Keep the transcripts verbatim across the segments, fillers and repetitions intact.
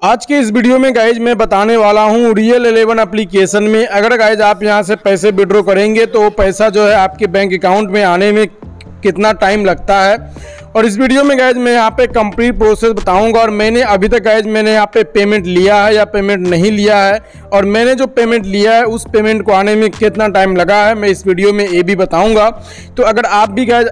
आज के इस वीडियो में गाइज मैं बताने वाला हूं रियल इलेवन एप्लीकेशन में अगर गाइज आप यहां से पैसे विड्रॉ करेंगे तो वो पैसा जो है आपके बैंक अकाउंट में आने में कितना टाइम लगता है। और इस वीडियो में गाइज मैं यहां पे कंप्लीट प्रोसेस बताऊंगा और मैंने अभी तक गाइज मैंने यहां पे पेमेंट लिया है या पेमेंट नहीं लिया है और मैंने जो पेमेंट लिया है उस पेमेंट को आने में कितना टाइम लगा है मैं इस वीडियो में ये भी बताऊँगा। तो अगर आप भी guys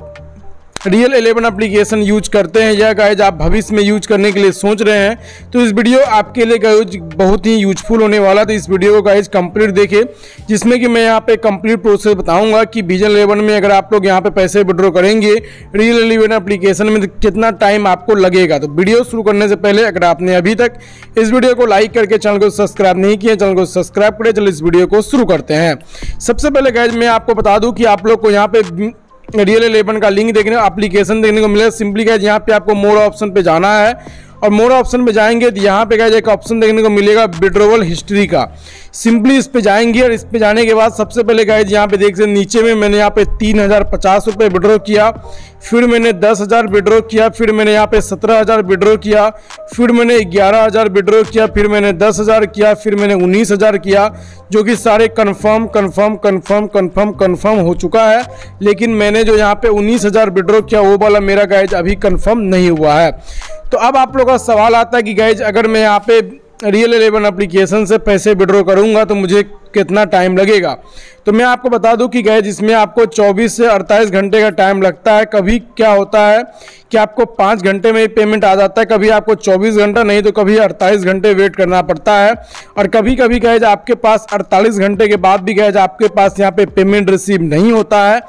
real eleven application use करते हैं या गाइज आप भविष्य में यूज करने के लिए सोच रहे हैं तो इस वीडियो आपके लिए गाइज बहुत ही यूजफुल होने वाला। तो इस वीडियो को गाइज कंप्लीट देखिए जिसमें कि मैं यहाँ पे कंप्लीट प्रोसेस बताऊंगा कि विजन इलेवन में अगर आप लोग यहाँ पे पैसे विड्रॉ करेंगे रियल इलेवन एप्लीकेशन में तो कितना टाइम आपको लगेगा। तो वीडियो शुरू करने से पहले अगर आपने अभी तक इस वीडियो को लाइक करके चैनल को सब्सक्राइब नहीं किया चैनल को सब्सक्राइब करें। चलो इस वीडियो को शुरू करते हैं। सबसे पहले गाइज मैं आपको बता दूँ कि आप लोग को यहाँ पे रियल इलेवन का लिंक देखने एप्लीकेशन देखने को मिलेगा। सिंपली गाइज यहाँ पे आपको मोर ऑप्शन पे जाना है और मोर ऑप्शन पे जाएंगे तो यहाँ पे गाइज एक ऑप्शन देखने को मिलेगा विड्रॉवल हिस्ट्री का। सिंपली इस पे जाएंगे और इस पे जाने के बाद सबसे पहले गाइज यहाँ पे देख सकते नीचे में मैंने यहाँ पे तीन हज़ार पचास रुपये विड्रॉ किया, फिर मैंने दस हज़ार विड्रॉ किया, फिर मैंने यहाँ पे सत्रह हज़ार विड्रॉ किया, फिर मैंने ग्यारह हज़ार विड्रॉ किया, फिर मैंने दस हज़ार किया, फिर मैंने उन्नीस हज़ार किया, जो कि सारे confirm confirm confirm confirm confirm हो चुका है। लेकिन मैंने जो यहाँ पे उन्नीस हज़ार विड्रॉ किया वो वाला मेरा गाइज अभी कंफर्म नहीं हुआ है। तो अब आप लोगों का सवाल आता है कि गाइज अगर मैं यहाँ पे रियल इलेवन एप्लीकेशन से पैसे विड्रॉ करूँगा तो मुझे कितना टाइम लगेगा। तो मैं आपको बता दूं कि गाइज इसमें आपको चौबीस से अड़तालीस घंटे का टाइम लगता है। कभी क्या होता है कि आपको पाँच घंटे में पेमेंट आ जाता है, कभी आपको चौबीस घंटा नहीं तो कभी अड़तालीस घंटे वेट करना पड़ता है और कभी कभी गाइज आपके पास अड़तालीस घंटे के बाद भी गाइज आपके पास यहाँ पे पेमेंट रिसीव नहीं होता है।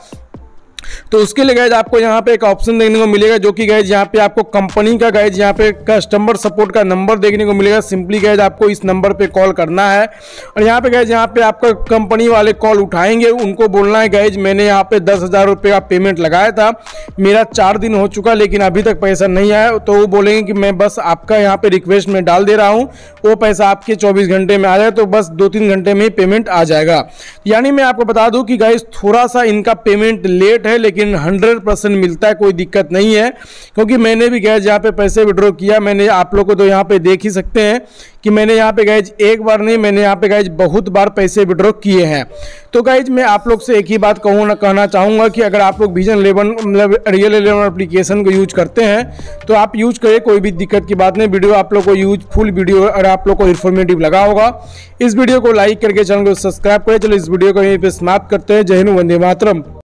तो उसके लिए गाइज आपको यहाँ पे एक ऑप्शन देखने को मिलेगा जो कि गाइज यहाँ पे आपको कंपनी का गाइज यहाँ पे कस्टमर सपोर्ट का नंबर देखने को मिलेगा। सिंपली गाइज आपको इस नंबर पे कॉल करना है और यहाँ पे गाइज यहाँ पे आपका कंपनी वाले कॉल उठाएंगे, उनको बोलना है गाइज मैंने यहाँ पे दस हज़ार रुपये का पेमेंट लगाया था, मेरा चार दिन हो चुका लेकिन अभी तक पैसा नहीं आया। तो वो बोलेंगे कि मैं बस आपका यहाँ पे रिक्वेस्ट में डाल दे रहा हूँ, वो पैसा आपके चौबीस घंटे में आ जाए तो बस दो तीन घंटे में ही पेमेंट आ जाएगा। यानी मैं आपको बता दूँ कि गाइज थोड़ा सा इनका पेमेंट लेट है लेकिन हंड्रेड परसेंट मिलता है, कोई दिक्कत नहीं है। क्योंकि मैंने भी गाइज यहाँ पे पैसे विड्रॉ किया, मैंने आप लोग को तो यहाँ पे देख ही सकते हैं कि मैंने यहाँ पे गाइज एक बार नहीं मैंने यहाँ पे गाइज बहुत बार पैसे विड्रॉ किए हैं। तो गाइज मैं आप लोग से एक ही बात कहूँ ना कहना चाहूँगा कि अगर आप लोग विजन इलेवन मतलब रियल इलेवन एप्लीकेशन को यूज करते हैं तो आप यूज करें, कोई भी दिक्कत की बात नहीं। वीडियो आप लोग को यूज फुल वीडियो और आप लोग को इन्फॉर्मेटिव लगा होगा। इस वीडियो को लाइक करके चैनल को सब्सक्राइब करें। चलो इस वीडियो को यहीं पे समाप्त करते हैं। जय हिंद, वंदे मातरम।